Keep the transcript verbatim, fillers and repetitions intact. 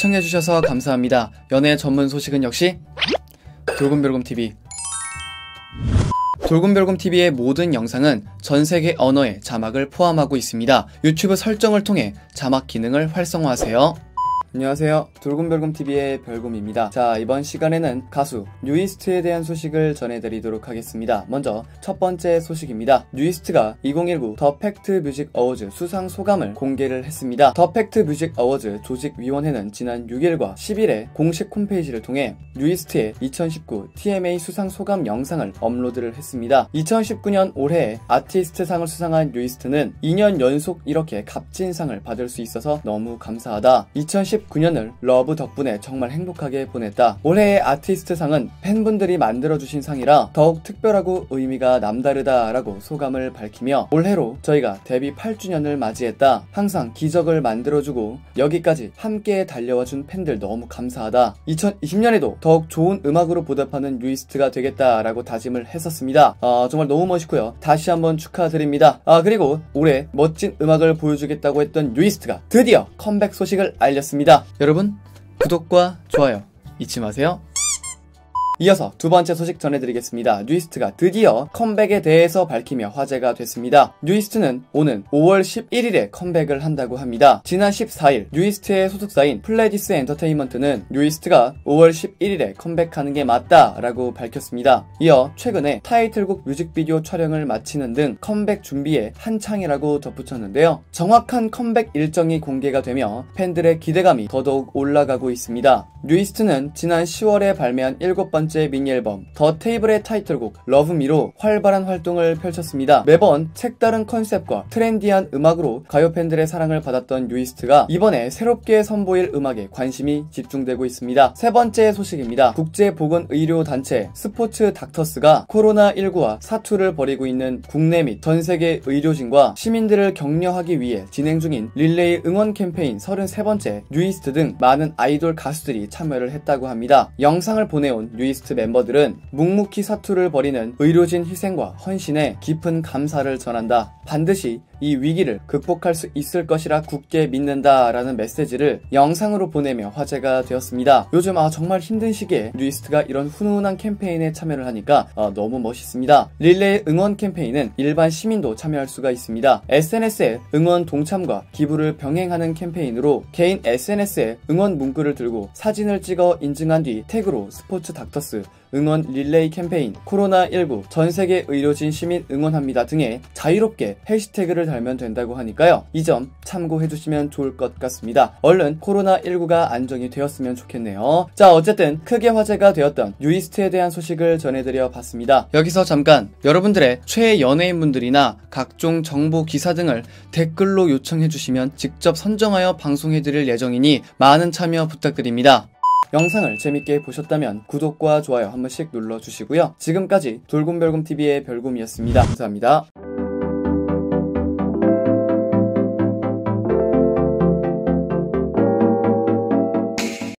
시청해주셔서 감사합니다. 연애 전문 소식은 역시 돌곰별곰티비. 돌곰별곰티비의 모든 영상은 전세계 언어의 자막을 포함하고 있습니다. 유튜브 설정을 통해 자막 기능을 활성화하세요. 안녕하세요, 돌곰별곰티비의 별곰입니다. 자, 이번 시간에는 가수 뉴이스트에 대한 소식을 전해드리도록 하겠습니다. 먼저 첫 번째 소식입니다. 뉴이스트가 이천십구 더 팩트 뮤직 어워즈 수상 소감을 공개를 했습니다. 더 팩트 뮤직 어워즈 조직위원회는 지난 육 일과 십 일에 공식 홈페이지를 통해 뉴이스트의 이천십구 티엠에이 수상 소감 영상을 업로드를 했습니다. 이천십구 년 올해의 아티스트상을 수상한 뉴이스트는 이 년 연속 이렇게 값진 상을 받을 수 있어서 너무 감사하다. 이천십구 년을 러브 덕분에 정말 행복하게 보냈다. 올해의 아티스트상은 팬분들이 만들어주신 상이라 더욱 특별하고 의미가 남다르다 라고 소감을 밝히며, 올해로 저희가 데뷔 팔 주년을 맞이했다. 항상 기적을 만들어주고 여기까지 함께 달려와준 팬들 너무 감사하다. 이천이십 년에도 더욱 좋은 음악으로 보답하는 뉴이스트가 되겠다 라고 다짐을 했었습니다. 아, 정말 너무 멋있고요. 다시 한번 축하드립니다. 아, 그리고 올해 멋진 음악을 보여주겠다고 했던 뉴이스트가 드디어 컴백 소식을 알렸습니다. 여러분, 구독과 좋아요 잊지 마세요. 이어서 두 번째 소식 전해드리겠습니다. 뉴이스트가 드디어 컴백에 대해서 밝히며 화제가 됐습니다. 뉴이스트는 오는 오월 십일일에 컴백을 한다고 합니다. 지난 십사 일 뉴이스트의 소속사인 플레디스 엔터테인먼트는 뉴이스트가 오월 십일일에 컴백하는 게 맞다 라고 밝혔습니다. 이어 최근에 타이틀곡 뮤직비디오 촬영을 마치는 등 컴백 준비에 한창이라고 덧붙였는데요. 정확한 컴백 일정이 공개가 되며 팬들의 기대감이 더더욱 올라가고 있습니다. 뉴이스트는 지난 시월에 발매한 일곱 번째 미니앨범 더 테이블의 타이틀곡 러브미로 활발한 활동을 펼쳤습니다. 매번 색다른 컨셉과 트렌디한 음악으로 가요 팬들의 사랑을 받았던 뉴이스트가 이번에 새롭게 선보일 음악에 관심이 집중되고 있습니다. 세 번째 소식입니다. 국제보건의료단체 스포츠 닥터스가 코로나 십구와 사투를 벌이고 있는 국내 및 전세계 의료진과 시민들을 격려하기 위해 진행 중인 릴레이 응원 캠페인 서른세 번째 뉴이스트 등 많은 아이돌 가수들이 참여를 했다고 합니다. 영상을 보내온 뉴이스트 멤버들은 묵묵히 사투를 벌이는 의료진 희생과 헌신에 깊은 감사를 전한다. 반드시 이 위기를 극복할 수 있을 것이라 굳게 믿는다 라는 메시지를 영상으로 보내며 화제가 되었습니다. 요즘 아 정말 힘든 시기에 뉴이스트가 이런 훈훈한 캠페인에 참여를 하니까 아, 너무 멋있습니다. 릴레이 응원 캠페인은 일반 시민도 참여할 수가 있습니다. 에스엔에스에 응원 동참과 기부를 병행하는 캠페인으로 개인 에스엔에스에 응원 문구를 들고 사진을 찍어 인증한 뒤 태그로 스포츠 닥터스 응원 릴레이 캠페인 코로나 십구 전세계 의료진 시민 응원합니다 등에 자유롭게 해시태그를 달면 된다고 하니까요. 이 점 참고해주시면 좋을 것 같습니다. 얼른 코로나 십구가 안정이 되었으면 좋겠네요. 자, 어쨌든 크게 화제가 되었던 뉴이스트에 대한 소식을 전해드려 봤습니다. 여기서 잠깐 여러분들의 최애 연예인분들이나 각종 정보 기사 등을 댓글로 요청해주시면 직접 선정하여 방송해드릴 예정이니 많은 참여 부탁드립니다. 영상을 재밌게 보셨다면 구독과 좋아요 한 번씩 눌러주시고요. 지금까지 돌곰별곰티비의 별곰이었습니다. 감사합니다.